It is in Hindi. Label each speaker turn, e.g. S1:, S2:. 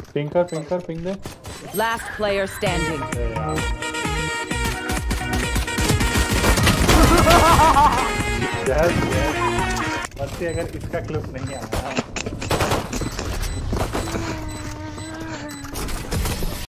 S1: पिंग दे।
S2: Last player standing.
S1: Yes yes, अगर इसका क्लिप नहीं आया